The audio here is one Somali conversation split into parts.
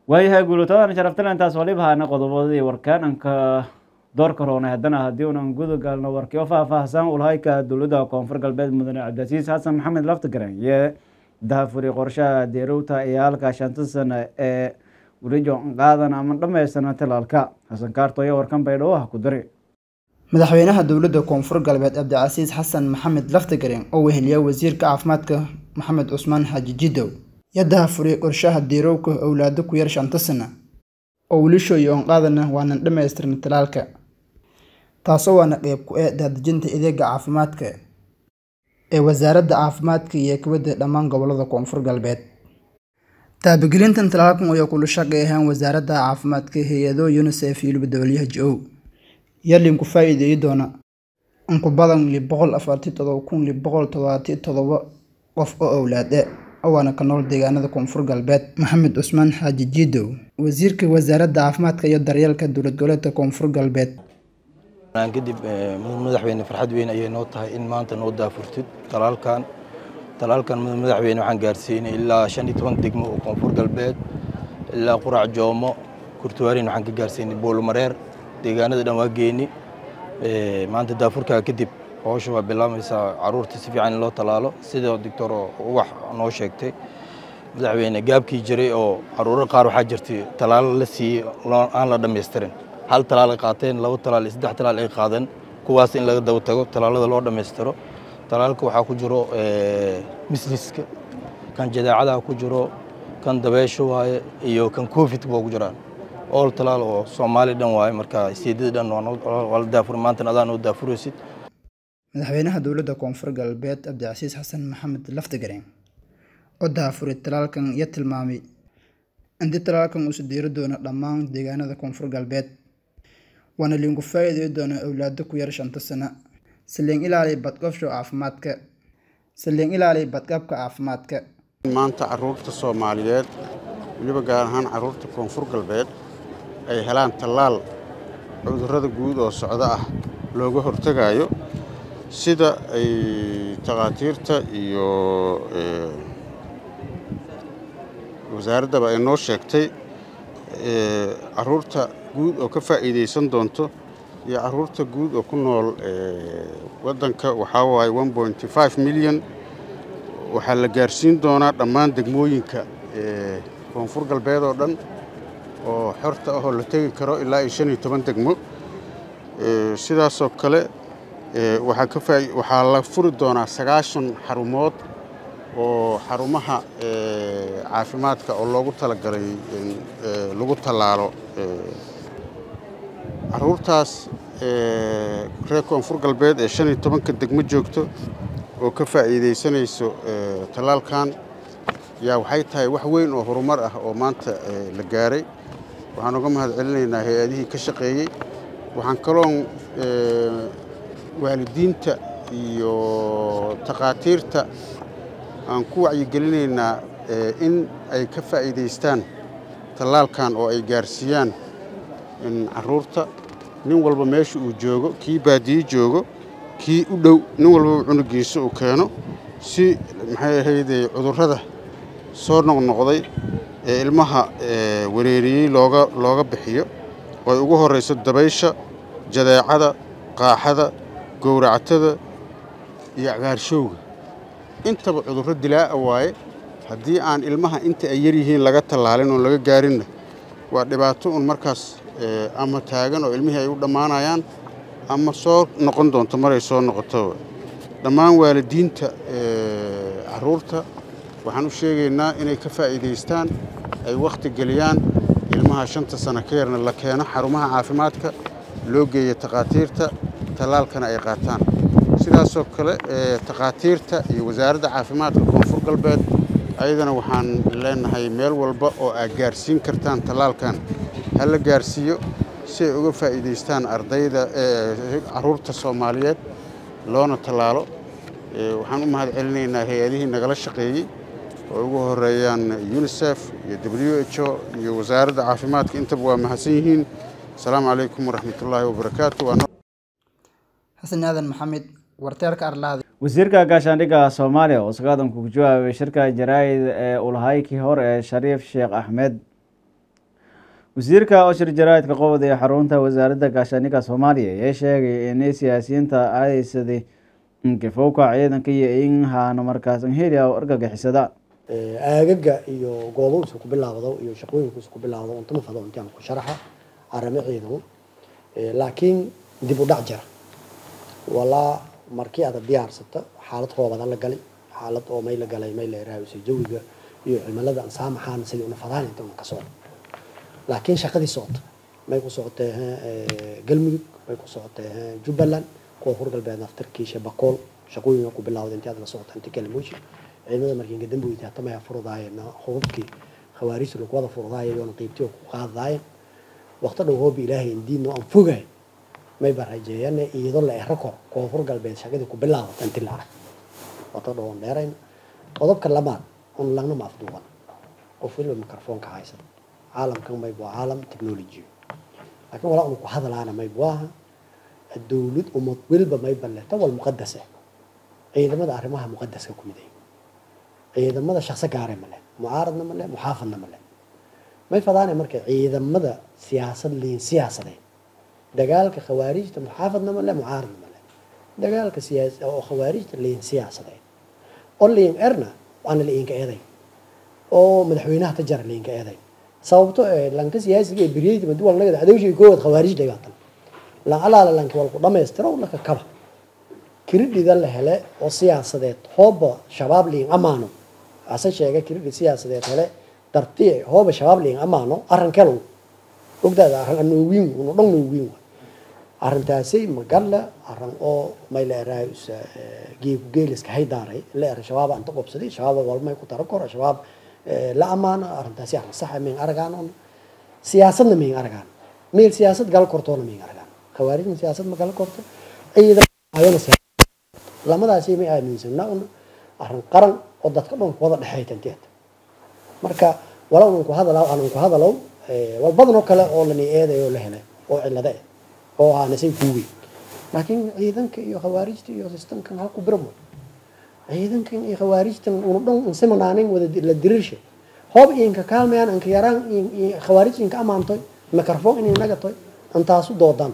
waayahay guulotoodan sharaftan intaas waliba hana qodobadii warkaan anka door corona haddana haddii unan guda galno warkii oo faahfaahsan ulahayka dowladda koonfur galbeed mudane cabdicasiis xasan maxamed laftigaran iyo daafuri qorshaha deerowta iyo halka shanta sano ee welijo qaadan ama dhammaystana talaalka xasan kaartooyo warkan baydhabo ah ku dari madaxweynaha dowladda koonfur galbeed cabdicasiis xasan maxamed laftigaran oo weheliya wasiirka caafimaadka maxamed cusmaan xaaji jidow yadaha furay qorshaha deerowka awlaado ku yar shanta sano oo wiilashooda oon qaadana waanan dhammaystirna talaalka taasoo waana qayb ku ah daadejinta adeega caafimaadka ee wasaaradda caafimaadka iyo kubadda dhammaan gobolada koonfur galbeed taabagelintan talaalkan ayaa kula shaqay ahaan wasaaradda caafimaadka hay-ado UNICEF iyo WHO yarlin ku faa'iideeyo doona in ku badan 147,177 qof oo awlaade awaana ka nool deegaanada koonfur galbeed maxamed cusmaan xaaji jidow wasiirka wasaaradda caafimaadka iyo daryeelka dowlad goboleedka koonfur galbeed kadib madaxweyne farxad weyn ayay noo tahay in maanta noo daafurtid talaalkan madaxweyne waxaan gaarsiinay ilaa 15 degmo oo koonfur galbeed ilaa qurac joomo kurtuwaarin waxaan ka gaarsiinay boolmareer deegaanada dhan waa geeni maanta daafurka kadib hawsha waa bilaamaysaa caruurta si fiican loo talaalo sidoo doctor wax noo sheegtay madaxweyne gaabkii jiray oo caruur qaar waxaa jirtay talaal la siiyay aan la dhameystirin hal talaal ay qaateen laba talaal saddex talaal ay qaadan kuwaas in laga daba tago talaalada loo dhameystiro talaalka waxaa ku jiro misliska kan jadeecada ku jiro kan dabeesho waaye iyo kan covid buu ku jiraan all talaal oo Soomaali dhan waaye marka sideed dhan waa la daafur maanta adaan oo daafuraysid madaxweynaha dowladda koonfur galbeed cabdicasiis xasan maxamed laftigaran oo daafuray talaalkan iyo tilmaamay in talaalkan uu sideero doono dhammaan deegaanada koonfur galbeed waana liinku faa'iideeyo doona awlaado ku yar shanta sano سلين إلى بدقفشو عفماتك سلين إلى بدقفك عفماتك ما أنت عرورت الصوماليات اللي بقى هان عرورت كونفور قلبيت أي هلان تلال عذرة جود والسعداء لوجه ارتجايو سيدا أي تغاتيرتا يو وزارة بقى إنه شكتي عرورت جود وكفى إيدي سندونتو يا عرورت جود وكنا ودنك وحاوي 1.5 مليون وحال جارسين دونا دمان دقموينك كونفور قلبيد ودن وحرت أهو لتجي كرو إلا 18 دقمو سيدا سوكله وحكفى وحال فرد دونا 9 حرمات وحرمها عافماتك أو لوجو تلاقي لوجو تلالو عرورتاس reer koonfur galbeed ee 15 degmo joogto oo ka faa'iideysanayso talaalkan yaa waxay tahay wax weyn oo horumar ah oo maanta la gaaray waxaan uga mahadcelinaynaa hay'adihii ka shaqeeyay waxaan kaloon waalidiinta iyo taqaatiirta aan ku wacyigelinaynaa in ay ka faa'iideystaan talaalkan oo ay gaarsiiyaan in caruurta nin walba meesha uu joogo kii baadiye joogo kii u dhow nin walba cunugiisa uu keeno si maxay ahayd cudurrada soo noqnoqday ee ilmaha wareeriyay looga bixiyo oo ay ugu horeyso dabaysha jadeecada qaaxada gowractada iyo cagaarshowga intaba cudurro dilaa waaye haddii aan ilmaha inta ay yar yihiin laga tallaalin oo laga gaarin waa dhibaato un markaas ama taagan oo ilmihii ay u dhamaanayaan ama soo noqon doonto maray soo noqoto dhammaan waalidiinta caruurta waxaan u sheegaynaa inay ka faa'iideystaan ay waqti geliyaan ilmaha 5 sano ka yarna la keeno xarumaha caafimaadka loo geeyo taqaatiirta talaalkana ay qaataan sidaas oo kale taqaatiirta iyo wasaaradda caafimaadka koonfur galbeed ayadana waxaan leenahay meel walba oo aad gaarsiin kartaan talaalkan هل جارسيو سيء فائدة أرضية عرورة الصوماليات لون التلالو وحنوم هذا علينا هذه النقلة الشقية وهو الريان يونيسف WHO وزارة العافيمات أنت بوا محسنين السلام عليكم ورحمة الله وبركاته حسن هذا محمد ورتارك أرلاذ wasiirka gaashaandhigga Soomaaliya oo sagadan ku jawaabay shirka jaraa'id ee ulahayki hore Shariif Sheekh Axmed wasiirka Oshir Jaraa'idka qowda ee xarunta wasaaradda gaashaandhigga Soomaaliya ayaa sheegay in siyaasiyiinta ay sidii inkifowka ciidanka iyo in haana markaas heli oo argagixisada aagaga iyo goobo isku ku bilaawdo iyo shaqooyinka isku bilaawdo inta ma fado intaan ku sharaxa arame ciidan laakiin dib u dhac jira wala markii aad diyaarsata xaalad roobadan la galay xaalad oo may la galay may la raawisay jawiga iyo cimilada aan saamaxaan sidii una fadaan inta ka soo laakiin shaqadii socota may ku socotay galmudug may ku socotay Jubbaland koonfur galbeed naftarkiisa Bakool shaqooyinka ku bilaawday inta aad la socota inta kale muushi ciidamada markii ka dambeeyay tamay furdaayeen hubkii khawaariij lagu wada furdaayeen qeybtii ku qaadayeen waqti dhow hoob ilaahay diinno aan fogay may barajeeyeen iyadoo la ehrako koonfur galbeed shaqadii ku bilaawday inta la waqti dhow dheerayn qodobka labaad on lagna ma afduuban qof walba mikrofoonka haysan caalamkan may buu caalam technology laakiin wala uu ku hadalaana may buu الدولة ومطلوبة ما يبلغ تول مقدسة أيضا ماذا أرمها مقدسة كمدين أيضا ماذا شخص كارم له معارضنا مله محافظنا مله ما يفضلنا مركز أيضا ماذا سياسة لين سياسة لين دجال كخوارج محافظنا مله معارضنا مله دجال كسياسة أو خوارج لين سياسة لين قل لين إرنا وأنا لين كأذي أو مدحوينها تجار لين كأذي صوبته لان كسياسة بريد من دول نجد هذا وجه يكون خوارج لياتنا لا على لانك والقدام يسترون لك كبا كريد ذا هلا وسياسة هوب شباب لين أمانو أساس شيء كريد سياسة هلا ترتيع هوب شباب لين أمانو أرن كلو وقدر أرن نوين ونضم نوين أرن تاسي مقالة أرن أو ما يلا رايس جيلس كهيداري لا أرن شباب أنت قبصدي شباب والما يكون تركور شباب لا أمانة أرن تاسي أرن صح من أرجانون سياسة من أرجان ميل سياسة قال كرتون من أرجان خوارج من سياسة مقالة كورته أيضا عيون سياسة لما ذا شيء ما يأمن سنة أرن قرن وضد كلهم وضد حياة انتهت مركا ولو أنكو هذا لو والبضن كلا أولني إيه ده ولا هنا أو إلا ده أو نسيب كوي لكن أيضا كي خوارج تي سيستم كان هاكو برمو أيضا كي خوارج تن ونضم نسمع عنهم وده الدريشة هوب إنك كالميان إنك يران خوارج إنك أمانتوي ميكروفون إنك نجتوي أنت أسود دودان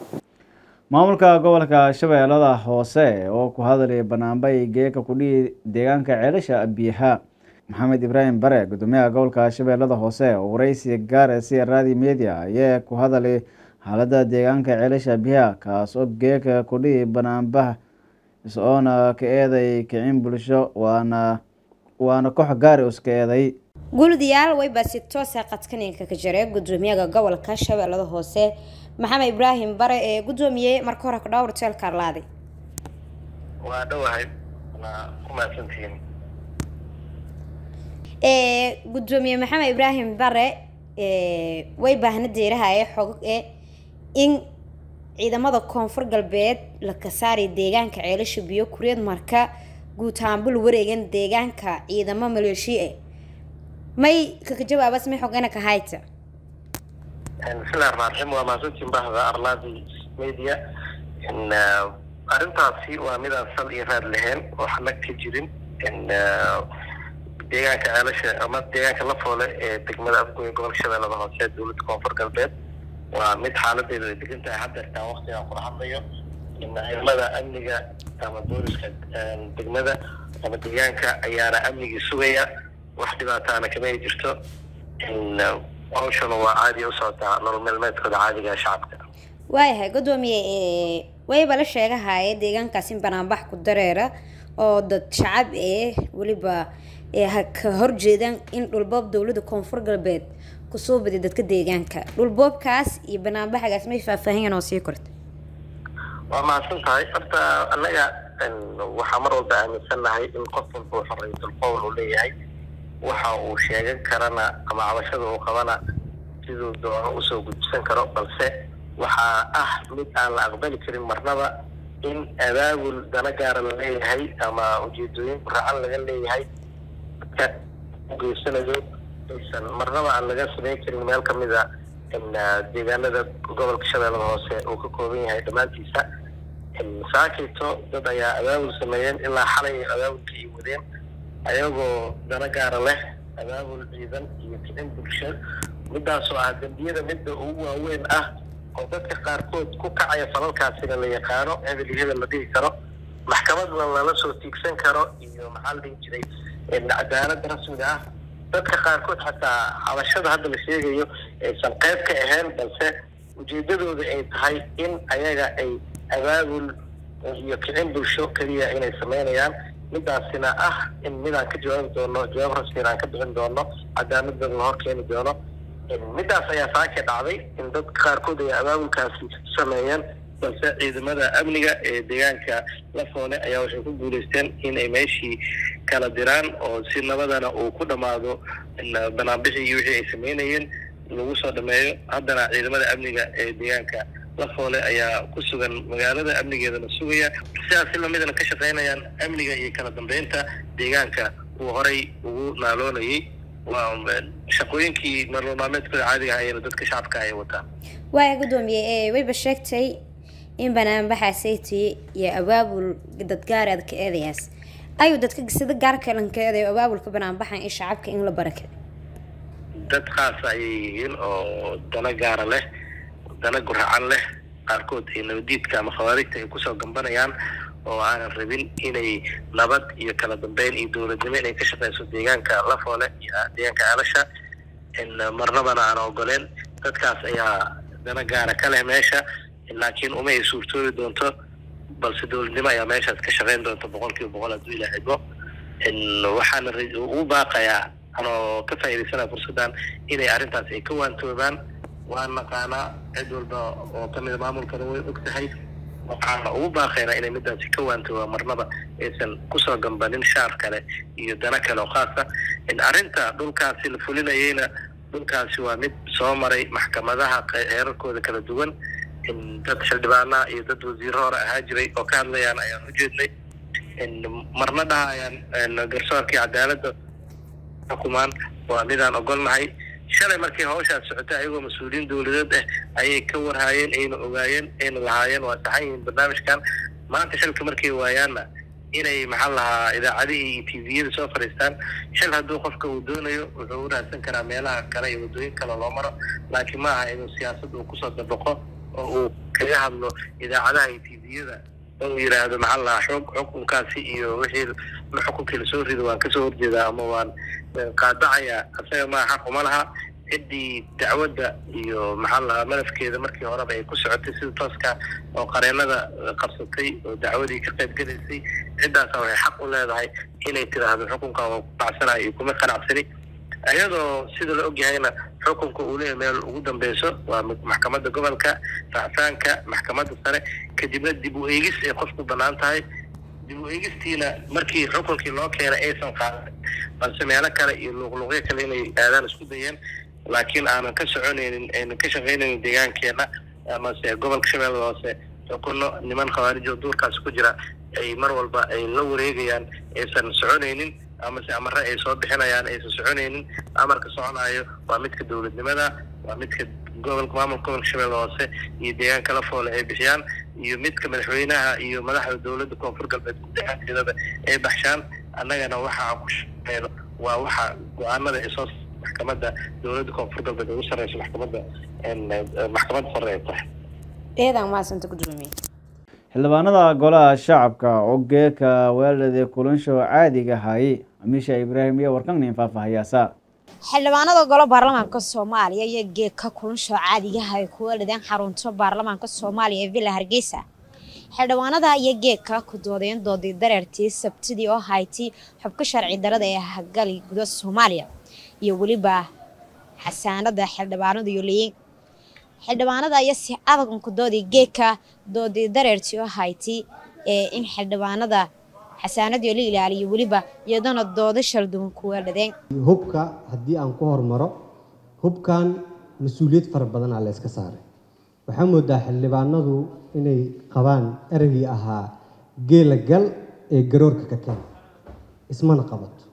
maamulka gobolka Shabeellada Hoose oo ku hadlay banaanbay geeka ku dhig deegaanka ceelasha biyaha Maxamed Ibrahim Bare gudoomiyaha gobolka Shabeellada Hoose oo wareysi gaar ah si raadi media ayaa ku hadlay xaaladda deegaanka ceelasha biyaha kaas oo geeka ku dhig banaanbaha isoo ka eeday kicin bulsho waana koox gaar ah iska eeday guldiyaal way basito saqadkaninka ka jiray gudoomiyaha gobolka Shabeellada Hoose محمد إبراهيم برا قدومي مركورة كدور تيل كارلادي. وادوهاي أنا كم سنتين. قدومي محمد إبراهيم برا ويبهنا ديرها حقوق إن إذا ماذا كونفور قلبيت لكساري ديجان كعيلش بيو كوريد مركا قوتان بالوريجن ديجان كإذا ما ملوشيء ماي كجواب بس مي حقنا كهايته. بسم الله الرحمن الرحيم وما زلت بهذا أرلادي ميديا إن أرنتاسي وماذا صل إيراد لهن وحنك تجرين إن ديجاك علاش أما ديجاك لفولة تكمل أبوي يقول شباب الله سيد دولة كونفور قلبت ومد حالة إذا كنت حدث تا وقت أخر حظيه إن ماذا أمنية تام دورس تكمل أما ديجاك أيانا أمنية سوية واحدة تانا كمان جرتو إن أوشون وعادي أصعد نورمال ما تكون عادي كشعبك. وايه قدومي وايه بلاش شيء هاي ديجان كاسين بنامبح كدريرة أو ضد شعب وليبا هك هرجيدان إن الباب دولة كونفور قلبيت كسوب بدي ضد كديجان كا الباب كاس يبنامبح جالس مش فاهين وسيكرت. وما سنت هاي أبدا أنا إن وحمر وده مثلا هاي إن قصة حرية القول ولي هاي waxa uu sheegan karana ama cabashada uu qabana sidoo doono u soo gudbsan karo balse waxa mid aan la aqbali karin marnaba in abaabul dana gaar ah leeyahay ama ujeedooyin raacan laga leeyahay ka geysanayo aysan marnaba aan laga sameyn karin meel ka mid ah in deegaanada gobolka Shabeellada Hoose uu ka kooban yahay dhamaantiisa saakito dad ayaa abaabul sameeyeen ilaa xalay abaabulkii wadeen ayagoo dana gaar leh abaabul ciidan iyo kicin bulshada midaasoo ah dambiyada midda ugu waaweyn ah oo dadka qaarkood ku kacaya falalkaasina la yaqaano hebel la dhihi karo maxkamadna lala soo tiigsan karo iyo maxaa la dhihi jiray cadaalad rasmiga ah dadka qaarkood xataa xabashada hadda la sheegayo aysan qayb ka ahayn balse ujeedadooda ay tahay in ayaga ay abaabul iyo kicin bulsho keliya inay sameynayaan midaasina ah in midaan ka jawaabi doono jawaab rasmi aan ka bixin doono cadaaladda la hor keeni doono midaas ayaa saaka dhacday in dadka qaarkood ay abaabulkaasi sameeyeen balse ciidamada amniga ee deegaanka Lafoole ayaa waxay ku guuleysteen in ay meeshii kala diraan oo si nabadana uu ku dhamaado banaanbixii iyo wixii ay sameynayeen lagu soo dhameeyo haddana ciidamada amniga ee deegaanka Lafoole ayaa ku sugan magaalada amnigeedana sugaya sidaas la midna ka shaqeynayaan amniga iyo kala dambeynta deegaanka uu horay ugu naaloonayay waa shaqooyinkii marlamaadkooda caadiga ah ee dadka shacabka ay wataan waa gudoomiye wayba sheegtay in banaanbaxaasaytii iyo abaabul dad gaareed ka eedayaas ayuu dadka sida gaarka lankeeda ee abaabulka banaanbaxan in shacabka in la barake dad khaas ay yihiin oo dana gaar leh dana guracan leh qaarkood ay nabadiidka ama khawaarijta ay kusoo gambanayaan oo aanan rabin inay nabad iyo kala dambeyn iyo dowladnimo inay ka shaqeyso deegaanka Lafoole iyo deegaanka Alasha in marnabana aan ogoleen dadkaas ayaa dana gaar ka leh meesha laakiin uma ay suurtoobi doonto balse dowladnimo ayaa meeshaas ka shaqeyn doonto 100% haddii la xigo in waxaan u baaqayaa anoo ka faa'iideysana fursadan inay arrintaas ay ka waantoobaan waan naqaanaa cid walba oo kamid maamulkana way ogtahay waxaan ugu baaqaynaa inay midaasi ka waantooba marnaba aysan kusoo gambanin shaar kale iyo dana kale oo khaas ah in arrinta dhulkaasi la fulinayayna dhulkaasi waa mid soo maray maxkamadaha heerarkooda kala duwan in dad xildhibaana iyo dad wasiiro hore ahaa jiray oo ka hadlayaan ayaan u jeednay in marna dhahayaan garsoorkii cadaaladda xukumaan waa midaan ogolnahay shalay markii hawshaas socotay ayagoo mas'uuliyiin dawladeed ah ayay ka warhaayeen ayna ogaayeen ayna lahaayeen waa saxayn barnaamijkan maanta shalka markii waayaana inay maxaa lahaa idaacadihii iyo tviyada soo fariistaan shal hadduu qofka uu doonayo wuxuu u raadsan karaa meelaha kale iyo waddooyin kale loo maro laakiin ma aha inuu siyaasad uu kusoo dabaqo oo uu kaga hadlo idaacadaha iyo tviyada oo yiraahdo maxaa lahaa xukunkaasi iyo wixii xukunkii la soo rido waan kasoo horjeedaa ama waan qaadacaya asaga ma xaq uma laha ciddii dacwadda iyo maxaa lahaa malafkeeda markii horeba ay ku socotay sida tooska oo qareenada qabsatay oo dacwadii ka qayb galaysay ciddaas waxay xaq u leedahay inay tiraahdo xukunka waa ku bacsanayo iyo kuma qanacsani ayadoo sida la ogyahayna xukunka uu leeyahay meel ugu dambeyso waa maxkamadda gobolka racfaanka maxkamadda sare kadibna dib u eegis ay qofku bannaan tahay dib u eegistiina markii xukunkii loo keenay aysan qaadan balse meelo kale iyo luuqluuqyo kale inay aadaan isku dayeen laakiin aanan ka soconaynin aynan ka shaqaynaynin deegaankeena amase gobolka shabeelle hoose xukunno niman khawaarij oo duurkaas ku jira ay mar walba ay la wareegayaan aysan soconaynin amase amarre ay soo bixinayaan aysan soconaynin amarka soconayo waa midka dowladnimada waa midka gobolka maamulka gobolka shabeelle hoose iyo deegaanka Lafoole ay bixiyaan iyo midka madaxweynaha iyo madaxda dowladda koonfur galbeed gudaheeda ay baxshaan annagana waxa ku shaqeeyo waa waxa go'aanada ay soo maxkamadda dowladda koonfur galbeed ugu sareyso maxkamadda sare ay tahay eedan ma santa gudoomiye xildhibaanada golaha shacabka oo geeka weelada kulansho caadiga ahay amisha Ibrahim iyo warkan faahfaahiyaasa xildhibaanada golaha baarlamaanka Soomaaliya iyo geeka kulansho caadiga ahay kuwa leedan xarunta baarlamaanka Soomaaliya ee Villa Hargeysa xildhibaanada iyo geeka ku doodeen doodii dareertii Sabtidii oo hayti xubka sharci darada ee hagali gudaha Soomaaliya iyo waliba xasaanada xildhibaanada iyo leeyin xildhibaanada ayaa si adag u doodii geeka doodii dareertii oo hayti in xildhibaanada xasaanad iyo la ilaaliyo waliba iyadana doodo sharduun ku weeladeen hubka hadii aan ku hormaro hubkan mas'uuliyad far badan la iska saaray waxa moodaa xildhibaanadu inay qabaan eragii ahaa geela gal ee garoorka ka keen ismana qabato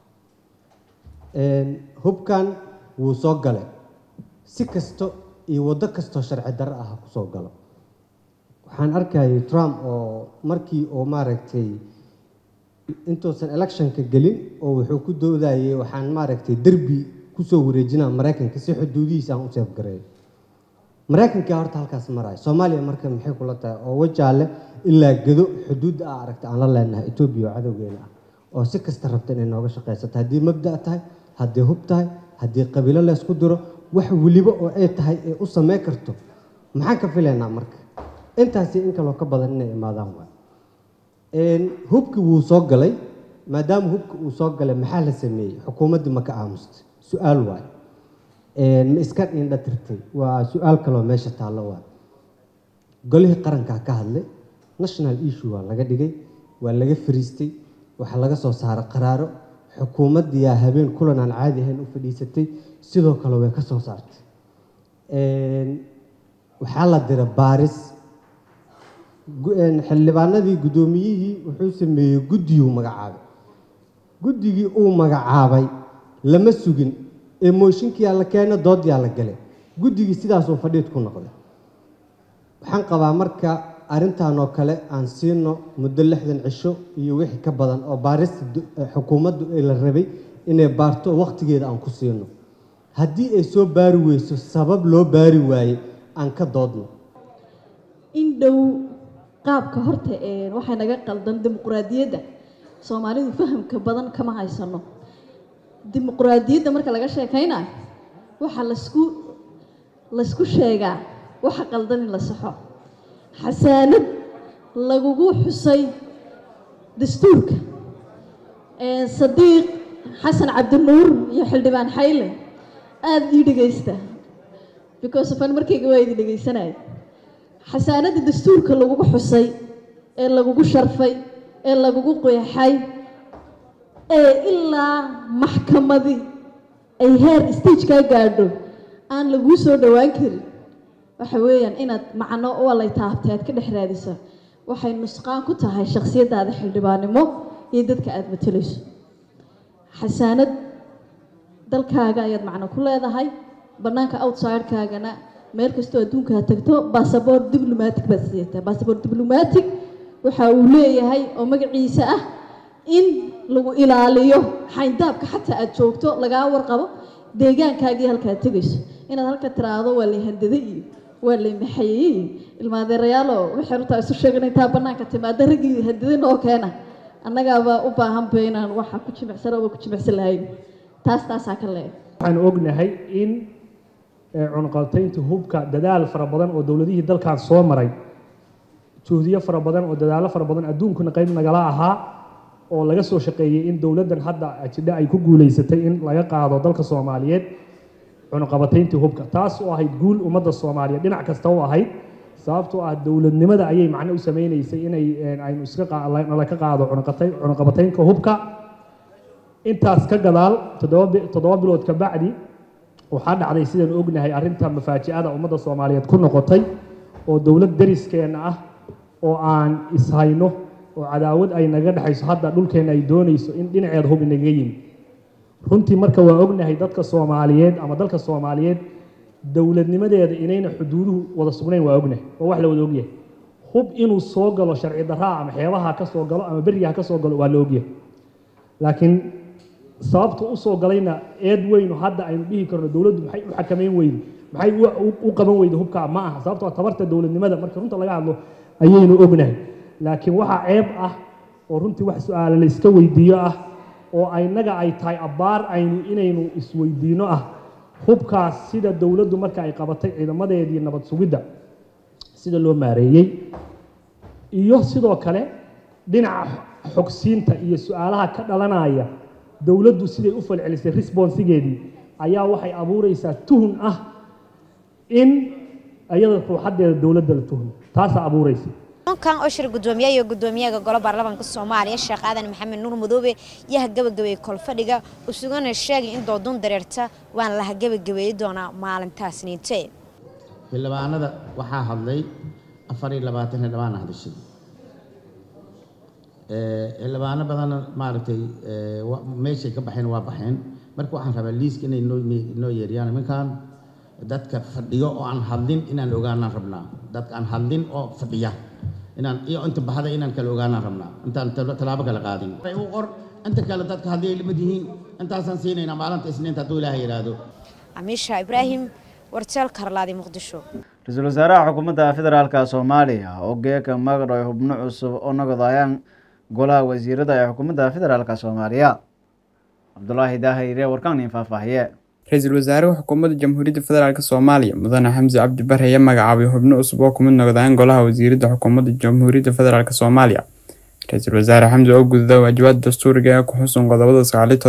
hubkan wuu soo galay si kasto iyo wado kasto sharci darro ah ku soo galo waxaan arkayay Trump oo markii oo maaragtay intuusan electionka gelin oo wuxuu ku doodayay waxaan maaragtay derbi kusoo wareejinaa maraykanka si xuduudihiisa aan u seefgareeyo maraykanka horta halkaas maraya soomaaliya marka maxay kula tahay oo wajaale ilaa gedo xuduudda aa aragta aan la leenahay etoobiya oo cadowgeena ah oo si kasta rabta inay nooga shaqaysato haddii mabda' tahay haddii hub tahay haddii qabiilo laysku diro wax weliba oo ay tahay ee u samayn karto maxaan ka filaynaa marka intaasi in kaloo ka badan inay imaadaan waay hubkii wuu soo galay maadaama hubka uu soo galay maxaa la sameeyey xukuumaddii ma ka aamustay su-aal waay ma iska indha tirtay waa su-aal kaloo meesha taallo waay golihii qarankaa ka hadlay national issue waa laga dhigay waa laga fariistay waxaa laga soo saaray qaraaro xukuumaddiyaa habeen kulan aan caadi ahayn u fadhiisatay sidoo kale way ka soo saartay waxaa la diray baaris xildhibaanadii guddoomiyihii wuxuu sameeyey guddiyuu magacaabay guddigii uu magacaabay lama sugin ee mooshinkiyaa la keena doodyaa la galay guddigii sidaasuu fadhiid ku noqday waxaan qabaa marka arrintan oo kale aan siino muddo 60 cisho iyo wixii ka badan oo baarista xukuumaddu ay la rabay inay baarto waqtigeeda aan ku siino haddii ay soo baari weyso sabab loo baari waaye aan ka doodno in dhow qaabka horta waxay naga qaldan dimuqraadiyadda Soomaalidu fahamka badan kama haysano dimuqraadiyadda marka laga sheekaynayo waxa la isku sheegaa waxa qaldan in la saxo xasaanad lagugu xusay dastuurka Sadiiq Xasan Cabdinuur iyo xildhibaan Xayle aad ii dhageysta because of markayga waa ii dhageysanay xasaanada dastuurka lagugu xusay ee lagugu sharfay ee lagugu qeexay ee ilaa maxkamadii ay heer stage ka gaadho aan lagu soo dhawaan karin waxa weeyaan inaad macno oo la taabteed ka dhex raadiso waxay nusqaan ku tahay shakhsiyadaada xildhibaanimo iyo dadka aad matalayso xasaanad dalkaaga ayaad macno ku leedahay banaanka outside-kaagana meel kastoo adduunka tagto passport diplomatic baad sidataa passport diplomatic waxa uu leeyahay oo magaciisa ah in lagu ilaaliyo xayndaabka xataa aad joogto laga warqabo deegaankaagii halka aad tagayso inaad halka tiraado waa la handaday iyo waa la maxayay ilmaadeerayaalo waxay runtaa isu sheeganay taa banaanka timaada ragii handaday oo keena annagaaba u baahan beenaan waxa ku jimicsan oo ku jimicsan lahayn taas ka leeyahay waxaan ognahay in cunqaltaynta hubka dadaal fara badan oo dawladihii dalkan soo maray juhdiyo fara badan oo dadaalo fara badan adduunkuna qayb nagala ahaa oo laga soo shaqeeyay in dawladdan hadda ajida ay ku guuleysatay in laga qaado dalka Soomaaliyeed cunqabataynta hubka taas oo ahayd guul ummadda Soomaaliyeed dhinac kasta oo ahayd sababtoo ah dawladnimada ayay macna u sameeynaysaa inay aynu iska ka qaado cunqabataynta hubka intaas ka gadaal 7 bilood ka bacdi waxaa dhacday sidaan ognahay arrinta mafaaji'ada ummadda Soomaaliyeed ku noqotay oo dawlad dariskeena ah oo aan ishayno oo cadaawad ay naga dhaxayso hadda dhulkeena ay doonayso in dhinaceed hub inaga yimid runtii marka waa ognahay dadka Soomaaliyeed ama dalka Soomaaliyeed dawladnimadeeda inayna xuduuduhu wada sugnayn waa ognahay oo wax la wada ogyahay hub inuu soo galo sharci darro ama xeebaha ka soo galo ama bariyaha ka soo galo waa la ogyahay laakiin sababta u soo galayna eed weyn hadda aynu dhihi karno dawladdu maxay u xakameyn weyday maxay u qaban weyday hubka ma aha sababtoo tabarta dawladnimada marka runta laga hadlo ayaynu ognahay laakiin waxa ceeb ah oo runtii wax su'aalo la iska weydiiyo ah oo aynaga ay tahay abaar inaynu isweydiino ah hubkaas sida dawladdu marka ay qabatay ciidamadeedii nabad sugidda sida loo maareeyay iyo sidoo kale dhinaca xogsiinta iyo su'aalaha ka dhalanaya dawladdu siday u falcelisay responsigeedii ayaa waxay abuuraysaa tuhun ah in ayada ruuxadeeda dawladda la tuhun taas abuuraysa kan oo shir gudoomiyaha iyo gudoomiyaha golaha baarlamaanka Soomaaliya Sheekh Aadan Maxamed Nuur Madoobe yaa gabagabay kol fadhiga oo sugan sheegay in doodun dareerta waan la gabagabay doona maalintaas niintay xildhibaanada waxaa hadlay 24 xildhibaan hadashay xildhibaano badan maaragtay meeshay ka baxeen waa baxeen marka waxaan rabaa liiska inay noo yeeriyaan minkaan dadka fadhiyo oo aan hadlin inaan ogaanaan rabnaa dadka aan hadlin oo fadhiya inaan iyo inta baxda inaan kala ogaanaan rabnaa intaan talaabo kala qaadin u qor inta kale dadka hadlay limad yihiin intaasaan siinaynaa maalinta isniinta hadduu ilaahay yidhaahdo amiisha ibraahim warteel karlaadi muqdisho ra-iisul wasaaraha xukuumadda federaalka soomaaliya oo geeka magdhow xubno cusub oo nagadayaan golaha wasiirada ee xukuumadda federaalka soomaaliya cabdulaahi daahire warkaan faahfaahiye ra-iisul wasaaraha xukuumadda jamhuuriyadda federaalk soomaaliya mudane xamse cabdi bare ayaa magacaabay xubno cusub oo kumid noqdaan golaha wasiirada xukuumadda jamhuuriyadda federaalk soomaaliya ra-iisul wasaare xamse oo gudada waajibaad dastuuriga ee ku xusun qodobada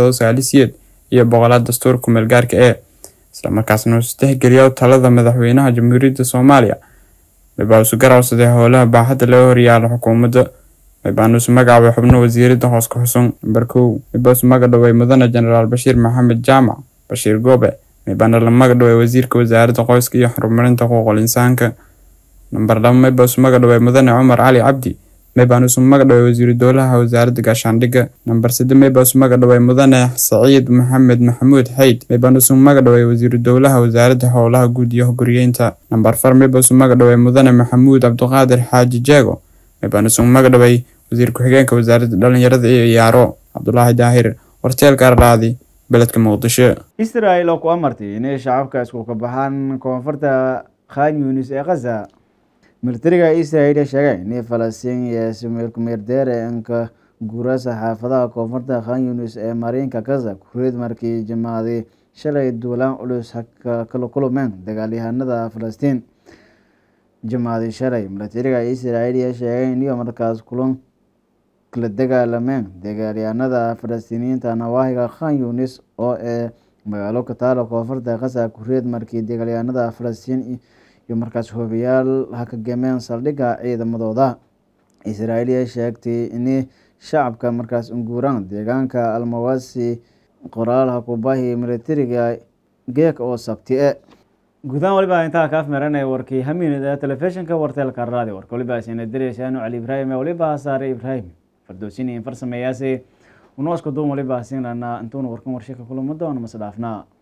998 iyo 100 dastuurka meelgaarka ee isla markaasna uu tixgeliyo talada madaxweynaha jamhuuriyadda soomaaliya mabaasu garawsade howlaha baaxadda loo horyaalo xukuumadda mabaanusu magacaabay xubno wasiirada hoos ku xusun number 1 mabaasu magacdhaway mudane generaal bashiir maxamed jaamac bashiir goobe mabaana la magacdhaway wasiirka wasaaradda qoyska iyo horumarinta xuquuqul insaanka number 2 mabaasu magacdhaway mudane cumar cali cabdi mabaanusu magacdhaway wasiiru dowlaha wasaaradda gaashaandhigga number 3 mabaasu magacdhaway mudane saciid maxamed maxamuud xayd mabaanusu magacdhaway wasiiru dowlaha wasaaradda howlaha guud iyo guryeynta number 4 mabaasu magacdhaway mudane maxamuud cabdiqaadir xaaji jeego mabaanusu magacdhaway wasiir ku-xigeenka wasaaradda dhalinyarada iyo ciyaaro cabdulaahi daahir warteelka arlaadi beledka muqdisho Israel oo ku amartay inay shacabka isku ka baxaan koonfurta Khan Yunis ee Gaza militariga Israel sheegay in Falastiin iyo Ismail Kumeerdere anka guurasa xaafadaha koonfurta Khan Yunis ee marinka Gaza kureed markii jamaacadii shalay duulaan culus kala kulmeen dagaalyahanada Falastiin jamaacadii shalay militariga Israel sheegay in markaas kulan kala dagaalameen dagaalyahanada Falastiiniyiinta nawaahiga Khan Yunis oo ee magaalo ka taalo koonfurta Gaza kureed markii dagaalyahanada Falastiin iyo markaas hoobiyaal ka gameen saldhigga ciidamadooda Israel sheegtay in shacabka markaas unguuraan deegaanka Almawasi qoraal ku baahi militariga geek oo sabti guudaan waliba inta ka afmeeranay warkii hamiinada telefishinka warteelka raadi warka waliba sina direysaan Ali Ibrahim waliba saare Ibrahim fardosini farsameeyay unoo isku duum waliba siinana intuu warkan warshaka kulamo doon masdaafna